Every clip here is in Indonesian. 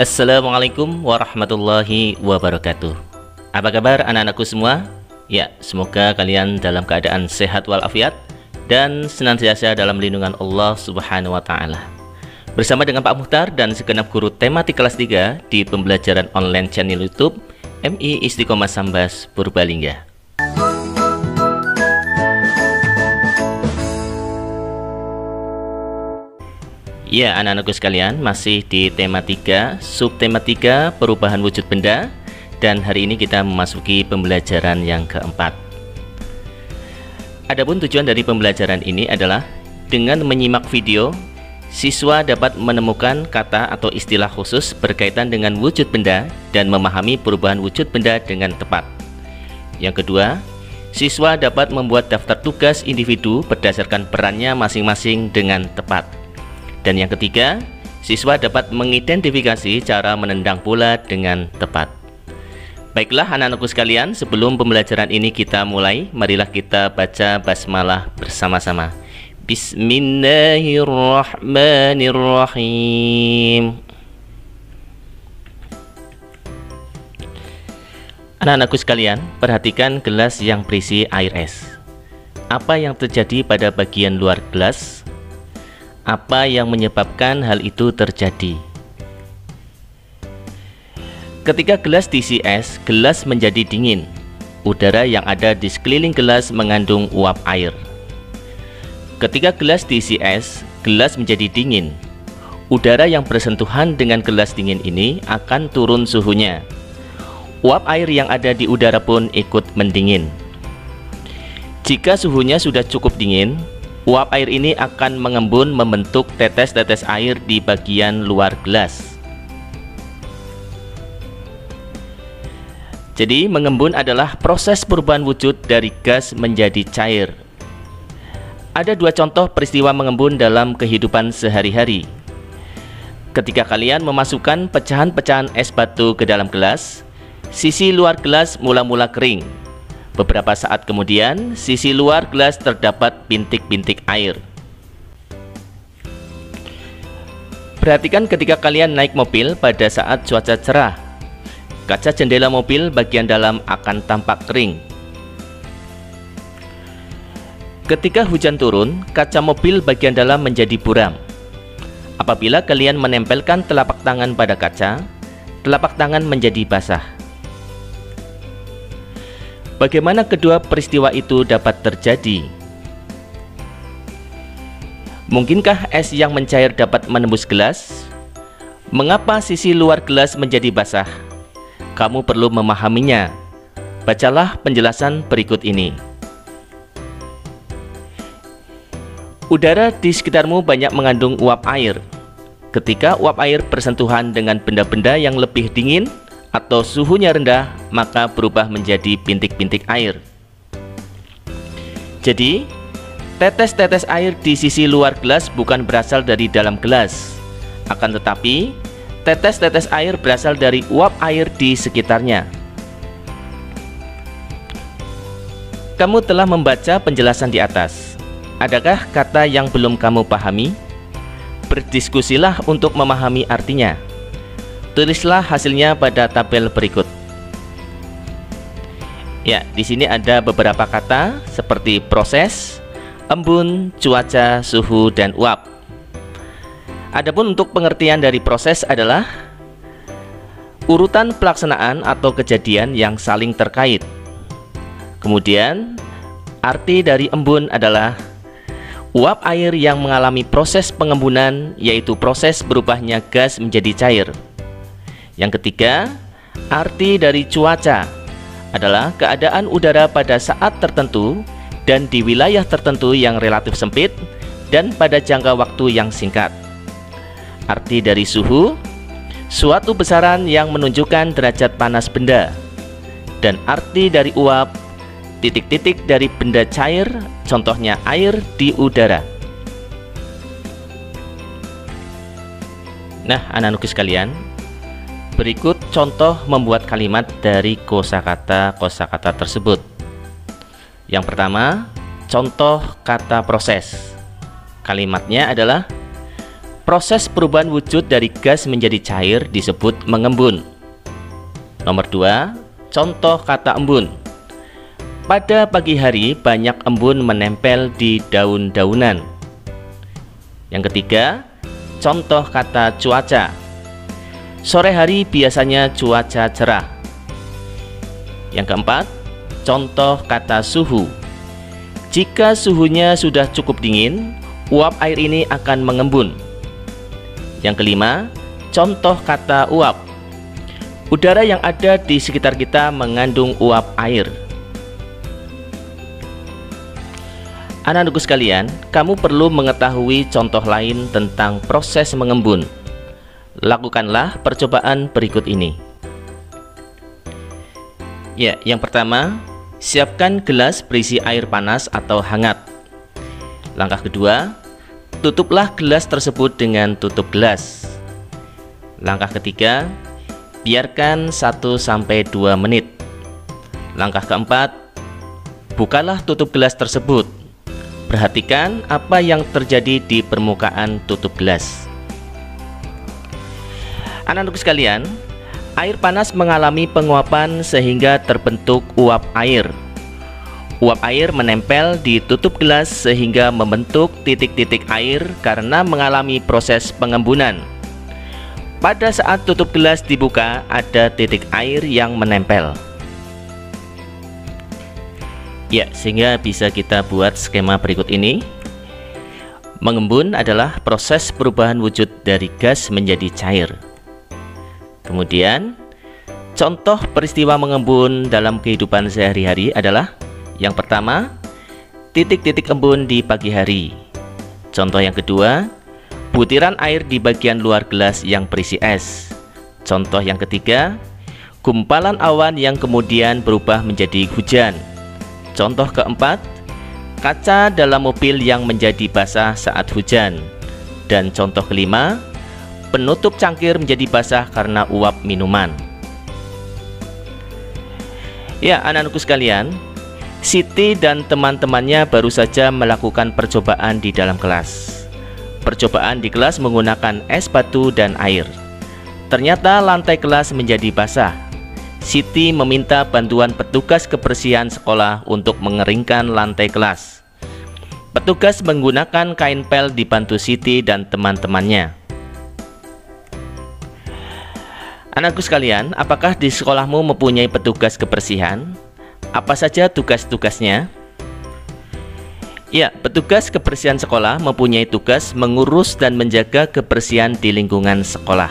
Assalamualaikum warahmatullahi wabarakatuh. Apa kabar anak-anakku semua? Ya, semoga kalian dalam keadaan sehat walafiat dan senantiasa dalam lindungan Allah Subhanahu wa Ta'ala. Bersama dengan Pak Muhtar dan segenap guru tematik kelas 3 di pembelajaran online channel YouTube MI Istiqomah Sambas Purbalingga. Ya, anak-anakku sekalian, masih di tema 3, subtema 3, perubahan wujud benda. Dan hari ini kita memasuki pembelajaran yang keempat. Adapun tujuan dari pembelajaran ini adalah dengan menyimak video, siswa dapat menemukan kata atau istilah khusus berkaitan dengan wujud benda dan memahami perubahan wujud benda dengan tepat. Yang kedua, siswa dapat membuat daftar tugas individu berdasarkan perannya masing-masing dengan tepat. Dan yang ketiga, siswa dapat mengidentifikasi cara menendang bola dengan tepat. Baiklah anak-anakku sekalian, sebelum pembelajaran ini kita mulai, marilah kita baca basmalah bersama-sama. Bismillahirrahmanirrahim. Anak-anakku sekalian, perhatikan gelas yang berisi air es. Apa yang terjadi pada bagian luar gelas? Apa yang menyebabkan hal itu terjadi? Ketika gelas diisi es, gelas menjadi dingin. Udara yang ada di sekeliling gelas mengandung uap air. Ketika gelas diisi es, gelas menjadi dingin. Udara yang bersentuhan dengan gelas dingin ini akan turun suhunya. Uap air yang ada di udara pun ikut mendingin. Jika suhunya sudah cukup dingin, uap air ini akan mengembun membentuk tetes-tetes air di bagian luar gelas. Jadi mengembun adalah proses perubahan wujud dari gas menjadi cair. Ada dua contoh peristiwa mengembun dalam kehidupan sehari-hari. Ketika kalian memasukkan pecahan-pecahan es batu ke dalam gelas, sisi luar gelas mula-mula kering. Beberapa saat kemudian, sisi luar gelas terdapat bintik-bintik air. Perhatikan ketika kalian naik mobil pada saat cuaca cerah. Kaca jendela mobil bagian dalam akan tampak kering. Ketika hujan turun, kaca mobil bagian dalam menjadi buram. Apabila kalian menempelkan telapak tangan pada kaca, telapak tangan menjadi basah. Bagaimana kedua peristiwa itu dapat terjadi? Mungkinkah es yang mencair dapat menembus gelas? Mengapa sisi luar gelas menjadi basah? Kamu perlu memahaminya. Bacalah penjelasan berikut ini. Udara di sekitarmu banyak mengandung uap air. Ketika uap air bersentuhan dengan benda-benda yang lebih dingin atau suhunya rendah, maka berubah menjadi bintik-bintik air. Jadi, tetes-tetes air di sisi luar gelas bukan berasal dari dalam gelas. Akan tetapi, tetes-tetes air berasal dari uap air di sekitarnya. Kamu telah membaca penjelasan di atas. Adakah kata yang belum kamu pahami? Berdiskusilah untuk memahami artinya. Tulislah hasilnya pada tabel berikut. Ya, di sini ada beberapa kata seperti proses, embun, cuaca, suhu, dan uap. Adapun untuk pengertian dari proses adalah urutan pelaksanaan atau kejadian yang saling terkait. Kemudian, arti dari embun adalah uap air yang mengalami proses pengembunan, yaitu proses berubahnya gas menjadi cair. Yang ketiga, arti dari cuaca adalah keadaan udara pada saat tertentu dan di wilayah tertentu yang relatif sempit dan pada jangka waktu yang singkat. Arti dari suhu, suatu besaran yang menunjukkan derajat panas benda. Dan arti dari uap, titik-titik dari benda cair, contohnya air di udara. Nah, anak-anakku sekalian, berikut contoh membuat kalimat dari kosakata tersebut. Yang pertama, contoh kata proses. Kalimatnya adalah Proses perubahan wujud dari gas menjadi cair disebut mengembun. Nomor 2, contoh kata embun. Pada pagi hari banyak embun menempel di daun-daunan. Yang ketiga, contoh kata cuaca. Sore hari biasanya cuaca cerah. Yang keempat, contoh kata suhu. Jika suhunya sudah cukup dingin, uap air ini akan mengembun. Yang kelima, contoh kata uap. Udara yang ada di sekitar kita mengandung uap air. Anak-anakku sekalian, kamu perlu mengetahui contoh lain tentang proses mengembun. Lakukanlah percobaan berikut ini. Ya, yang pertama, siapkan gelas berisi air panas atau hangat. Langkah kedua, tutuplah gelas tersebut dengan tutup gelas. Langkah ketiga, biarkan 1-2 menit. Langkah keempat, bukalah tutup gelas tersebut. Perhatikan apa yang terjadi di permukaan tutup gelas. Anak-anakku sekalian, air panas mengalami penguapan sehingga terbentuk uap air. Uap air menempel di tutup gelas sehingga membentuk titik-titik air karena mengalami proses pengembunan. Pada saat tutup gelas dibuka, ada titik air yang menempel. Ya, sehingga bisa kita buat skema berikut ini. Mengembun adalah proses perubahan wujud dari gas menjadi cair. Kemudian, contoh peristiwa mengembun dalam kehidupan sehari-hari adalah yang pertama, titik-titik embun di pagi hari. Contoh yang kedua, butiran air di bagian luar gelas yang berisi es. Contoh yang ketiga, gumpalan awan yang kemudian berubah menjadi hujan. Contoh keempat, kaca dalam mobil yang menjadi basah saat hujan. Dan contoh kelima, penutup cangkir menjadi basah karena uap minuman. Ya, anak-anakku sekalian, Siti dan teman-temannya baru saja melakukan percobaan di dalam kelas. Percobaan di kelas menggunakan es batu dan air. Ternyata lantai kelas menjadi basah. Siti meminta bantuan petugas kebersihan sekolah untuk mengeringkan lantai kelas. Petugas menggunakan kain pel dibantu Siti dan teman-temannya. Anakku sekalian, apakah di sekolahmu mempunyai petugas kebersihan? Apa saja tugas-tugasnya? Ya, petugas kebersihan sekolah mempunyai tugas mengurus dan menjaga kebersihan di lingkungan sekolah.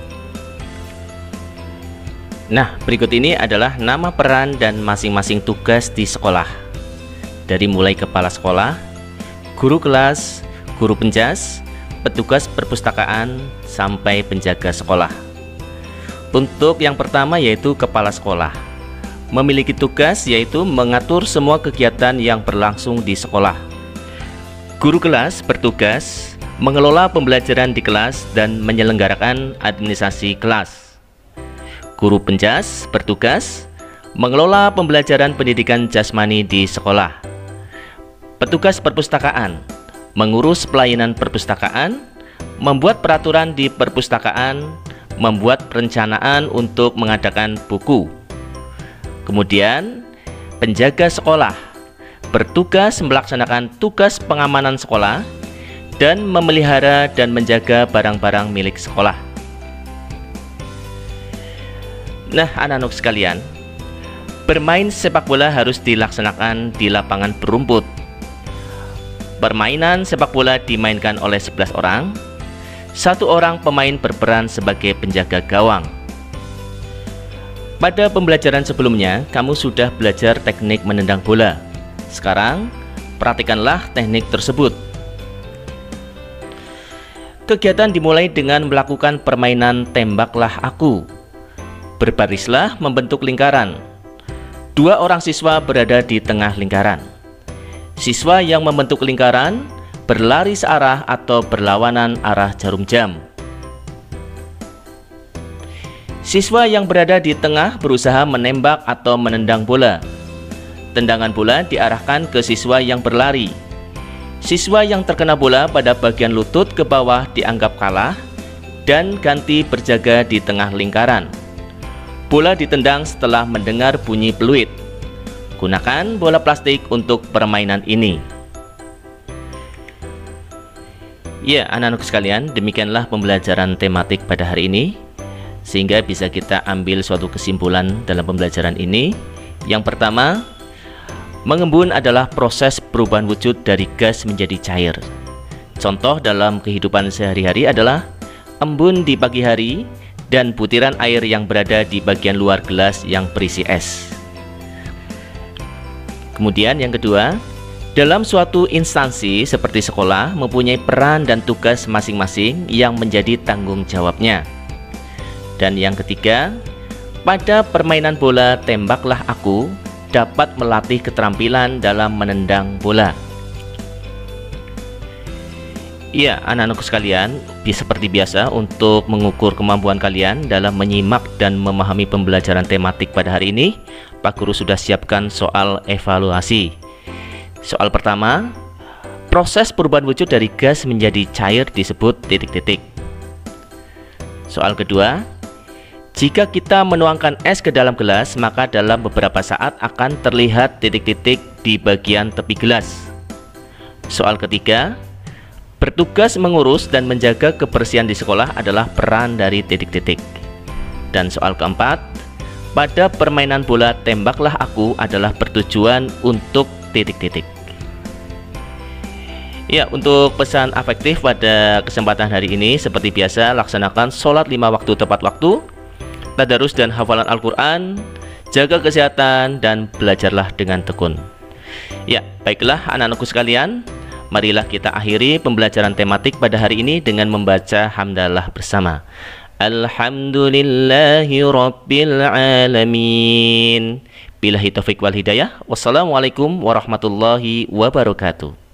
Nah, berikut ini adalah nama peran dan masing-masing tugas di sekolah. Dari mulai kepala sekolah, guru kelas, guru penjas, petugas perpustakaan, sampai penjaga sekolah. Untuk yang pertama yaitu kepala sekolah. Memiliki tugas yaitu mengatur semua kegiatan yang berlangsung di sekolah. Guru kelas bertugas mengelola pembelajaran di kelas dan menyelenggarakan administrasi kelas. Guru penjas bertugas mengelola pembelajaran pendidikan jasmani di sekolah. Petugas perpustakaan mengurus pelayanan perpustakaan, membuat peraturan di perpustakaan, membuat perencanaan untuk mengadakan buku. Kemudian, penjaga sekolah bertugas melaksanakan tugas pengamanan sekolah dan memelihara dan menjaga barang-barang milik sekolah. Nah, anak-anak sekalian, bermain sepak bola harus dilaksanakan di lapangan berumput. Permainan sepak bola dimainkan oleh 11 orang. 1 orang pemain berperan sebagai penjaga gawang. Pada pembelajaran sebelumnya, kamu sudah belajar teknik menendang bola. Sekarang, praktikkanlah teknik tersebut. Kegiatan dimulai dengan melakukan permainan tembaklah aku. Berbarislah membentuk lingkaran. 2 orang siswa berada di tengah lingkaran. Siswa yang membentuk lingkaran berlari searah atau berlawanan arah jarum jam. Siswa yang berada di tengah berusaha menembak atau menendang bola. Tendangan bola diarahkan ke siswa yang berlari. Siswa yang terkena bola pada bagian lutut ke bawah dianggap kalah dan ganti berjaga di tengah lingkaran. Bola ditendang setelah mendengar bunyi peluit. Gunakan bola plastik untuk permainan ini. Ya, anak-anak sekalian, demikianlah pembelajaran tematik pada hari ini, sehingga bisa kita ambil suatu kesimpulan dalam pembelajaran ini. Yang pertama, mengembun adalah proses perubahan wujud dari gas menjadi cair. Contoh dalam kehidupan sehari-hari adalah embun di pagi hari dan butiran air yang berada di bagian luar gelas yang berisi es. Kemudian yang kedua, dalam suatu instansi seperti sekolah mempunyai peran dan tugas masing-masing yang menjadi tanggung jawabnya. Dan yang ketiga, pada permainan bola tembaklah aku dapat melatih keterampilan dalam menendang bola. Ya, anak-anakku sekalian, seperti biasa untuk mengukur kemampuan kalian dalam menyimak dan memahami pembelajaran tematik pada hari ini, Pak Guru sudah siapkan soal evaluasi. Soal pertama, proses perubahan wujud dari gas menjadi cair disebut titik-titik. Soal kedua, jika kita menuangkan es ke dalam gelas, maka dalam beberapa saat akan terlihat titik-titik di bagian tepi gelas. Soal ketiga, bertugas mengurus dan menjaga kebersihan di sekolah adalah peran dari titik-titik. Dan soal keempat, pada permainan bola tembaklah aku adalah bertujuan untuk titik-titik. Ya, untuk pesan afektif pada kesempatan hari ini, seperti biasa, laksanakan sholat 5 waktu tepat waktu, tadarus dan hafalan Al-Quran, jaga kesehatan, dan belajarlah dengan tekun. Ya, baiklah anak-anakku sekalian, marilah kita akhiri pembelajaran tematik pada hari ini dengan membaca hamdalah bersama. Alhamdulillahi Rabbil Alamin. Billahi taufiq wal hidayah. Wassalamualaikum warahmatullahi wabarakatuh.